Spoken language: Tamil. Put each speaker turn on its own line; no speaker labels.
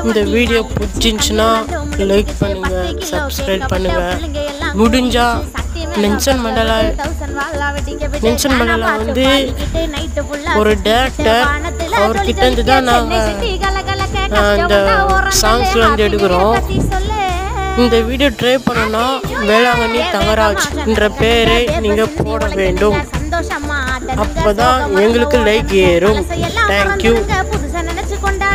இந்த வீடியோ பிடிச்சிருந்துச்சுன்னா லைக் பண்ணுங்க, சப்ஸ்கிரைப் பண்ணுங்க. முடிஞ்சா நெல்சன் மண்டேலா வந்து ஒரு டேரக்டர், அவர்கிட்ட இருந்து தான் நாங்கள் இந்த சாங்ஸ்ல வந்து எடுக்கிறோம். இந்த வீடியோ ட்ரை பண்ணனா வேளாங்கண்ணி தங்கராஜ் என்ற பேரை நீங்க போட வேண்டும். அப்பதான் எங்களுக்கு லைக் ஏறும். தேங்க்யூ.